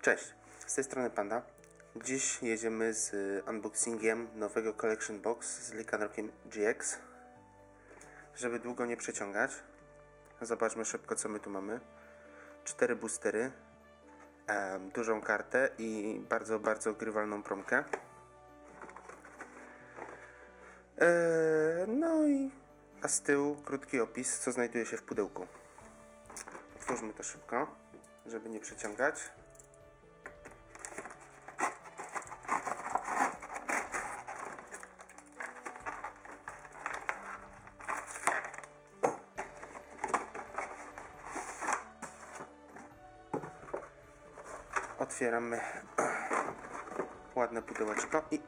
Cześć, z tej strony Panda. Dziś jedziemy z unboxingiem nowego Collection Box z Lycanrokiem GX. Żeby długo nie przeciągać, zobaczmy szybko, co my tu mamy. 4 boostery, dużą kartę i bardzo grywalną promkę. A z tyłu krótki opis, co znajduje się w pudełku. Otwórzmy to szybko, żeby nie przeciągać. Otwieramy ładne pudełeczko i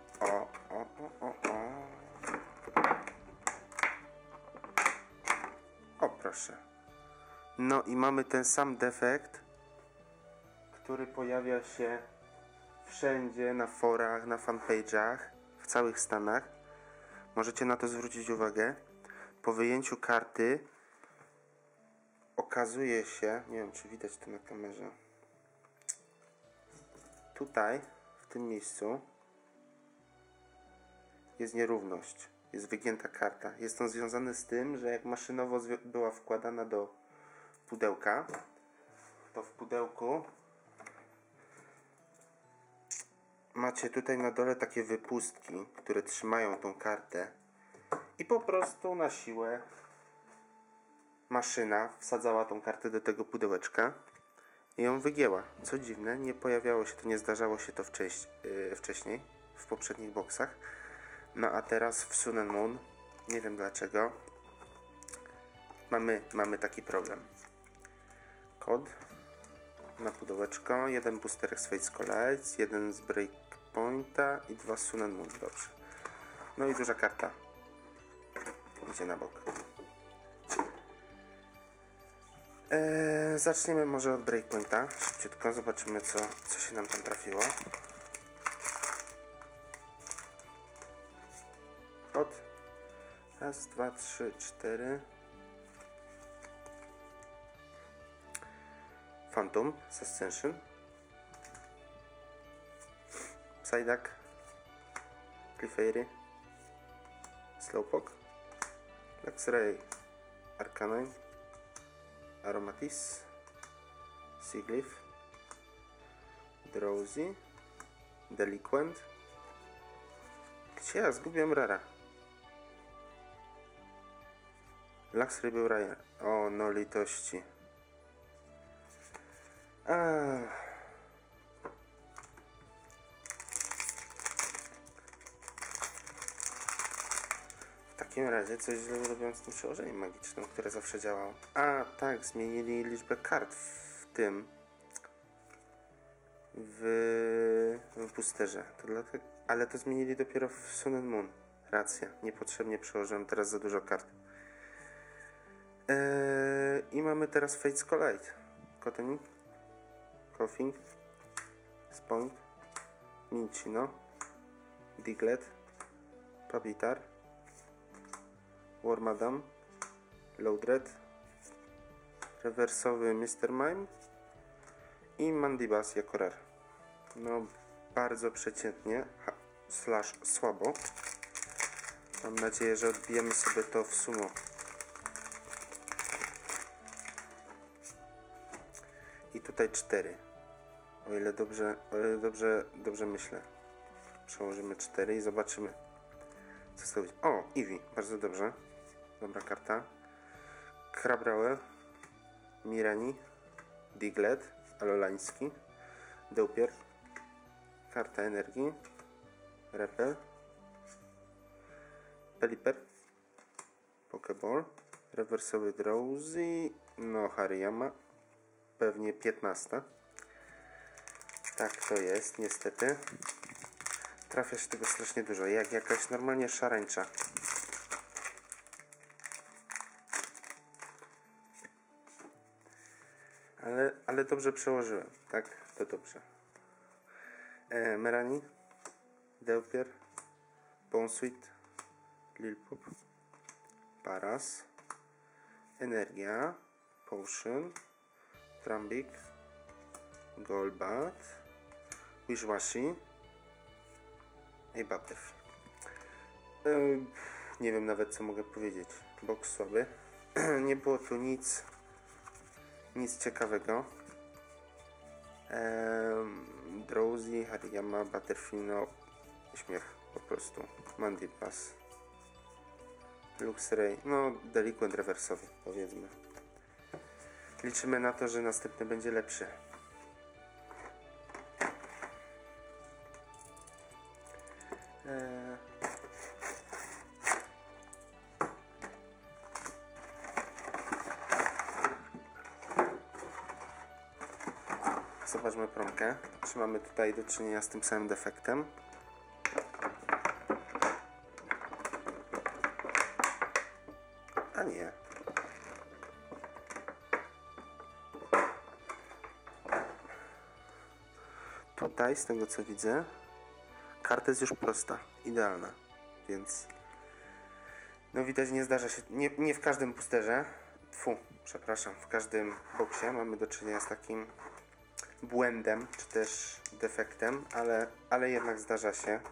o proszę. No i mamy ten sam defekt, który pojawia się wszędzie na forach, na fanpage'ach, w całych Stanach. Możecie na to zwrócić uwagę. Po wyjęciu karty okazuje się, nie wiem czy widać to na kamerze, tutaj, w tym miejscu jest nierówność, jest wygięta karta. Jest on związany z tym, że jak maszynowo była wkładana do pudełka, to w pudełku macie tutaj na dole takie wypustki, które trzymają tą kartę i po prostu na siłę maszyna wsadzała tą kartę do tego pudełeczka i ją wygięła. Co dziwne, nie pojawiało się to, nie zdarzało się to wcześniej, w poprzednich boksach. No a teraz w Sun and Moon, nie wiem dlaczego, mamy taki problem. Kod na pudełeczko, jeden boosterek z Fates Collides, jeden z Breakpointa i 2 z Sun and Moon, dobrze. No i duża karta idzie na bok. Zaczniemy może od Breakpointa, szybciutko, zobaczymy co się nam tam trafiło. Kod, raz, 2, 3, 4. Phantom z Ascension, Psyduck, Clefairy, Slowpoke, Luxray, Arcanine, Aromatisse, Seaglyph, Drowsy, Deliquent. Gdzie ja zgubiłem rara? Luxray był rara. O, no litości. W takim razie coś źle robią z tym przełożeniem magicznym, które zawsze działało. A tak, zmienili liczbę kart w tym w boosterze. To dlatego, ale to zmienili dopiero w Sun and Moon. Racja, niepotrzebnie przełożyłem teraz za dużo kart. I mamy teraz Fates Collide. Kotonik, Koffing, Spoint, Minccino, Diglett, Papitar, Wormadam, Loudred, rewersowy Mr. Mime i Mandibuzz jako rare. No bardzo przeciętnie, slash słabo. Mam nadzieję, że odbijemy sobie to w sumo. I tutaj 4. O ile dobrze myślę. Przełożymy 4 i zobaczymy, co z tego będzie. O, Eevee, bardzo dobrze. Dobra karta. Crabrawler, Mirani, Diglett, Alolański, Dewpier, karta energii, Repel, Pelipper, Pokeball, rewersowy Drowsy, no Hariyama, pewnie 15. Tak to jest, niestety. Trafia się tego strasznie dużo, jak jakaś normalnie szarańcza. Ale dobrze przełożyłem, tak? To dobrze. Merani, Dewpier, Bounsweet, Lilpup, Paras, Energia, Potion, Trambik, Golbat, Wishwashi i Butterfly. Nie wiem nawet co mogę powiedzieć. Box słaby. Nie było tu nic ciekawego. Drowsy, Hariyama, Butterfly, no śmiech po prostu. Mandipas, Luxray, no delikłent rewersowy powiedzmy. Liczymy na to, że następny będzie lepszy. Zobaczmy promkę. Czy mamy tutaj do czynienia z tym samym defektem? A nie. Tutaj, z tego co widzę, karta jest już prosta, idealna, więc no widać, nie zdarza się, nie w każdym boosterze, przepraszam, w każdym boksie mamy do czynienia z takim błędem, czy też defektem, ale jednak zdarza się.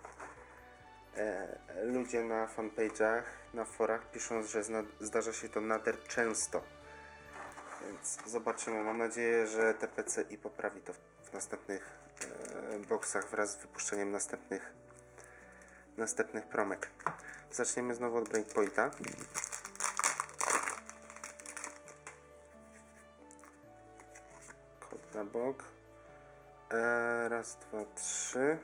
Ludzie na fanpage'ach, na forach piszą, że zdarza się to nader często. Więc zobaczymy. Mam nadzieję, że TPCi poprawi to w następnych boksach wraz z wypuszczeniem następnych promek. Zaczniemy znowu od Breakpointa. Kod na bok. Raz, dwa, trzy.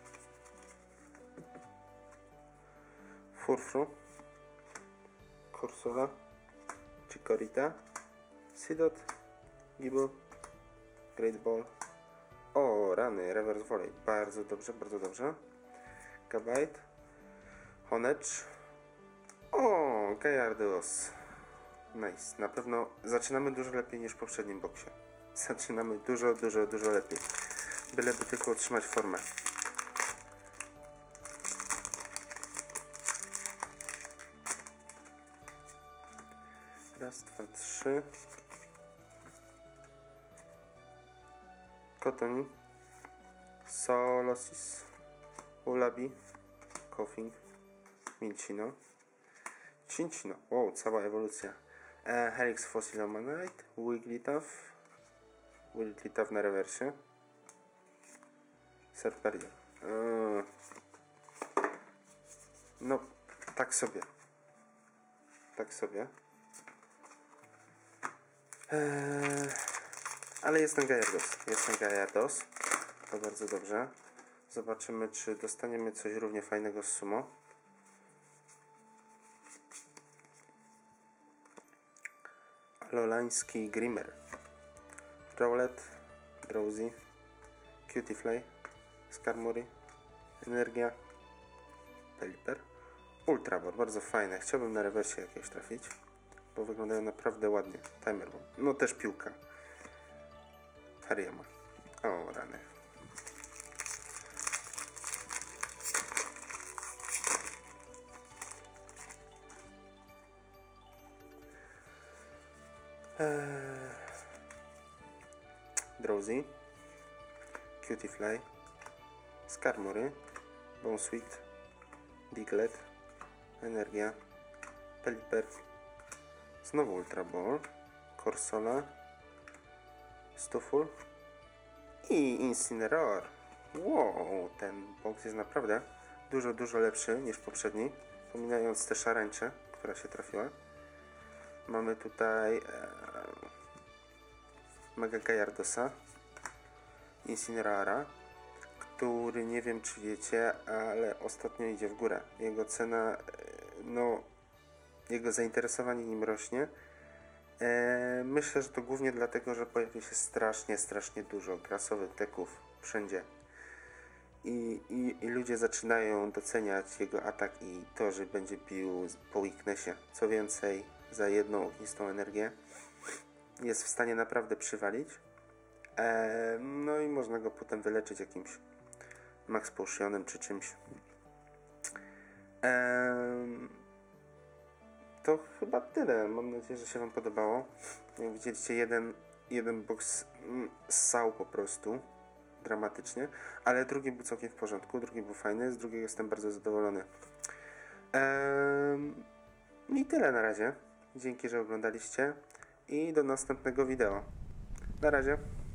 Furfru, Corsola, Chikorita, Seedot, Gible, Great Ball. O, rany, Reverse Volley. Bardzo dobrze, bardzo dobrze. Gabite, Honedge. O, Gyarados. Nice. Na pewno zaczynamy dużo lepiej niż w poprzednim boksie. Zaczynamy dużo lepiej. Byleby tylko utrzymać formę. Raz, dwa, trzy. Kotoni, Solosis, Ulabi, Koffing, Minccino, Cinccino. Wow, cała ewolucja. Helix Fossilomanite, Wigglytuff na rewersie. Serperior. No, tak sobie. Ale jest ten Gyarados. To bardzo dobrze. Zobaczymy, czy dostaniemy coś równie fajnego z sumo. Lolański Grimmer, Rowlet, Drowsy, Cutiefly, Skarmory, Energia, Pelipper, Ultra Ball, bardzo fajne. Chciałbym na rewersie jakieś trafić, bo wyglądają naprawdę ładnie. Timer Bomb, no też piłka. Hariyama. O, rany. Drowsy, Cutiefly, Skarmory, Bounsweet, Diglett, Energia, Pelipper, znowu Ultra Ball, Corsola, Stufful i Incineroar. Wow, ten box jest naprawdę dużo lepszy niż poprzedni, pominając te szarańcze, która się trafiła. Mamy tutaj Mega Gyaradosa, Incineroara, który nie wiem czy wiecie, ale ostatnio idzie w górę. Jego cena, no jego zainteresowanie nim rośnie. Myślę, że to głównie dlatego, że pojawi się strasznie dużo grasowych deków wszędzie. I ludzie zaczynają doceniać jego atak i to, że będzie bił po weaknessie. Co więcej, za jedną ognistą energię jest w stanie naprawdę przywalić. No i można go potem wyleczyć jakimś Max Potionem czy czymś. To chyba tyle. Mam nadzieję, że się Wam podobało. Jak widzieliście, jeden box ssał po prostu. dramatycznie, ale drugi był całkiem w porządku, drugi był fajny, z drugiego jestem bardzo zadowolony. I tyle na razie. Dzięki, że oglądaliście i do następnego wideo. Na razie.